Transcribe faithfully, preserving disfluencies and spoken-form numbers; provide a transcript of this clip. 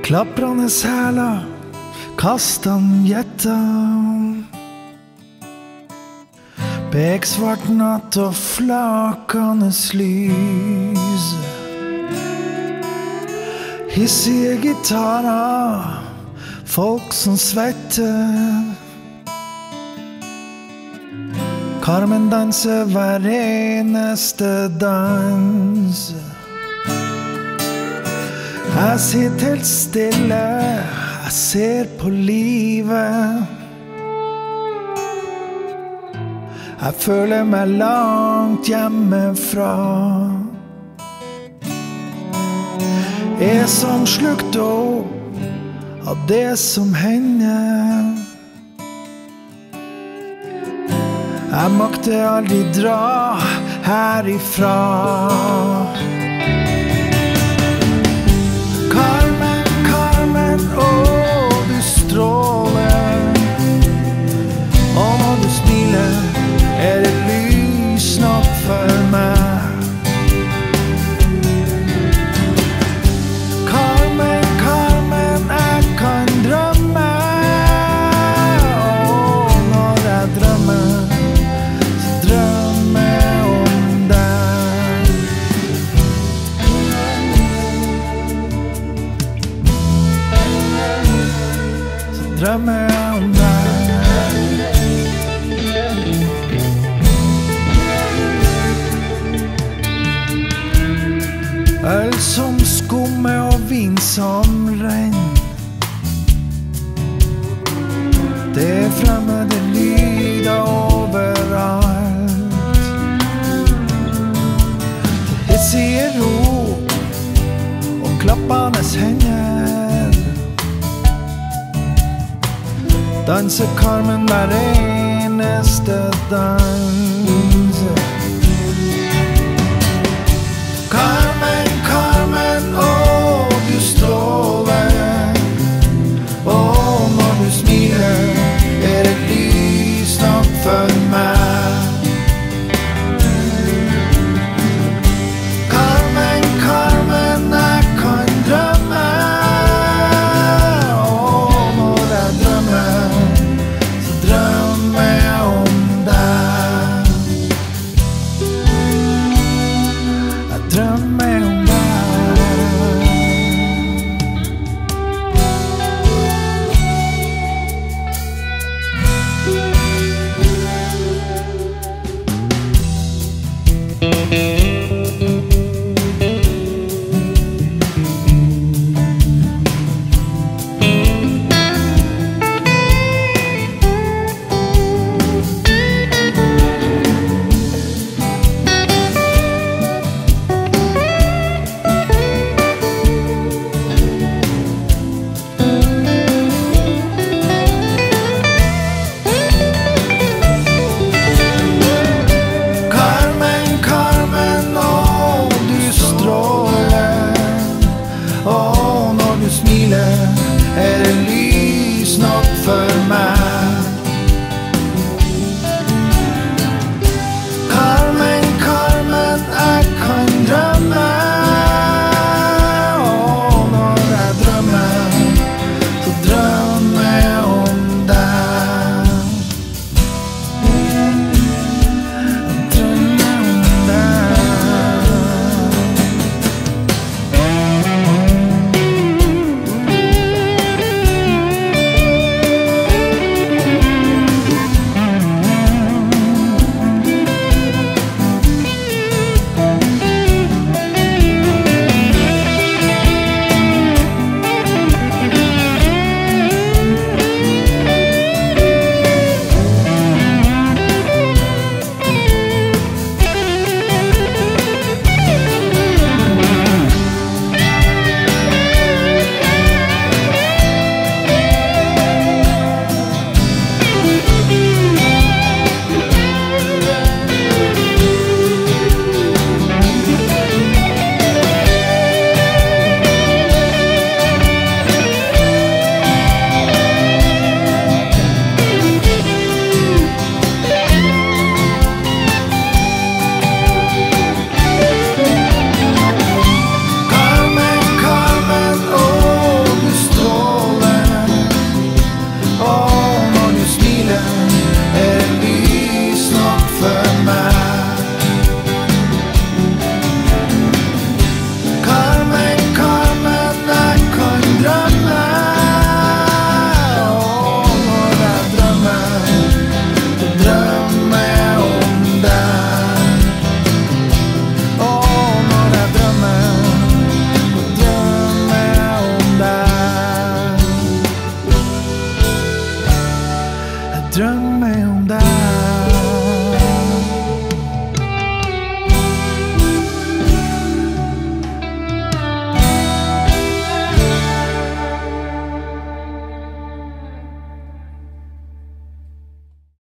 Klaprande sæler, kastande gjetter, beksvart natt og flakande lys. Hissige gitarer, folk som svetter. Carmen danser hver eneste dans. Jeg sitter helt stille, jeg ser på livet. Jeg føler meg langt hjemmefra. Jeg er som slukt opp av det som hender. Jeg makter aldri dra herifra. Carmen, Carmen, åh, du stråler. Og når du smiler, er det lys nok for meg. Carmen, Carmen, jeg kan drømme. Og når jeg drømmer, så drømmer jeg om deg. Så drømmer jeg om deg. Øl som skumme og vin som regn. Det er fremmede lyder overalt. Det hissige rop og klappende hender. Danser Carmen hver eneste dans.